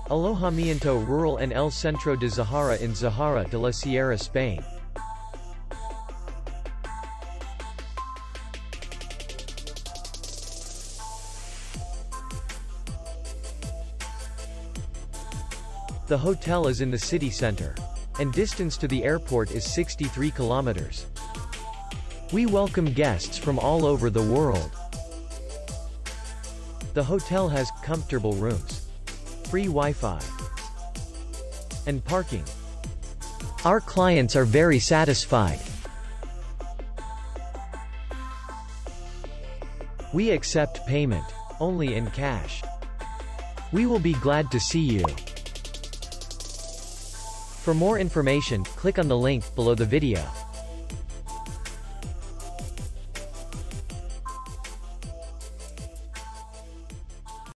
Alojamiento Rural en el Centro de Zahara in Zahara de la Sierra, Spain. The hotel is in the city center, and distance to the airport is 63 kilometers. We welcome guests from all over the world. The hotel has comfortable rooms, free Wi-Fi, and parking. Our clients are very satisfied. We accept payment only in cash. We will be glad to see you. For more information, click on the link below the video.